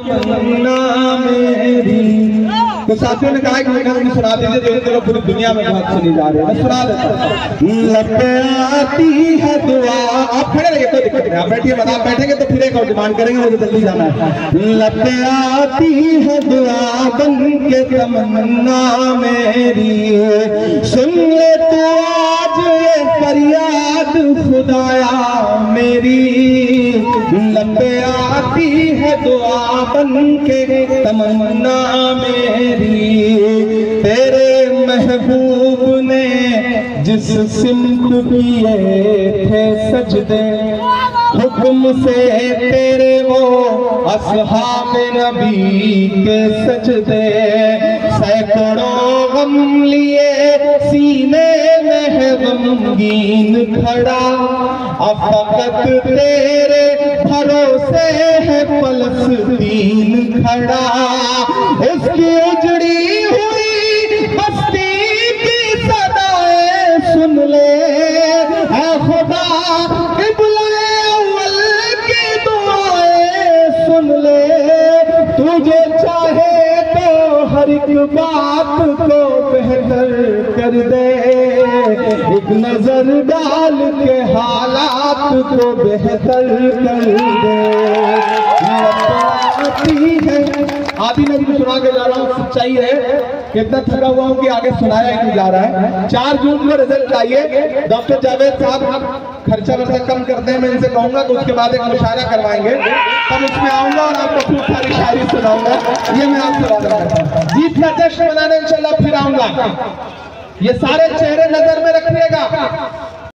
तमन्ना मेरी। तो साथियों ने कहा कि मैंने सुना दीजिए, जो लोग पूरी दुनिया में बहुत सुनी जा रही है, मैं सुना देता हूँ। लब पे आती है दुआ, आप खड़े रहिए, कोई दिक्कत नहीं, आप बैठिए मत, आप बैठेंगे तो फिर एक और डिमांड करेंगे, मुझे जल्दी जाना है। लब पे आती है दुआ बन के तमन्ना मेरी, सुन ले तू आज ये फरियाद खुदाया मेरी। लब पे आती है दुआ बन के तमन्ना मेरी, तेरे महबूब ने जिस सिमत किए थे सजदे, हुक्म से तेरे वो असहाब नबी के सजदे, सैकड़ों गम लिए सीने में है गमगीन खड़ा, अब फकत तेरे भरोसे है फलस्तीन खड़ा। इसकी उजड़ी हुई बस्ती की सदाएं सुन ले, है खुदा किबले अव्वल की दुआएं सुन ले, तुझे चाहे तो हर एक बात को बेहतर कर दे, एक नजर डाल के हालात को बेहतर कर दे। आदि नदी में सुना के जा रहा हूँ, सच्चाई है, कितना थका हुआ हूँ कि आगे सुनाया ही नहीं जा रहा है। 4 जून को रिजल्ट चाहिए, डॉक्टर जावेद साहब खर्चा वर्चा कम करते हैं, मैं इनसे कहूंगा तो उसके बाद एक मुशायरा करवाएंगे, तब उसमें आऊंगा और आपको खूब सारी शायरी सुनाऊंगा। ये मैं आपसे वादा करता हूँ, जीत का जश्न मनाने इंशाल्लाह फिर आऊंगा। ये सारे चेहरे नजर में रखिएगा,